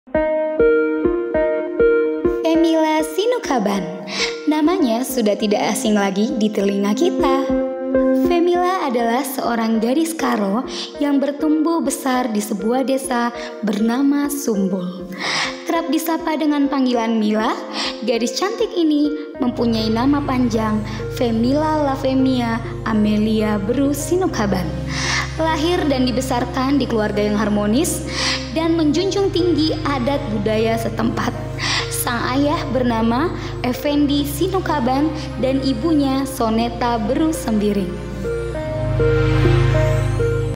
Femila Sinukaban. Namanya sudah tidak asing lagi di telinga kita. Femila adalah seorang gadis Karo yang bertumbuh besar di sebuah desa bernama Sumbul. Kerap disapa dengan panggilan Mila, gadis cantik ini mempunyai nama panjang Femila Lavemia Amelia Bru Sinukaban. Lahir dan dibesarkan di keluarga yang harmonis dan menjunjung tinggi adat budaya setempat. Sang ayah bernama Effendi Sinukaban dan ibunya Soneta Bru Sembiring.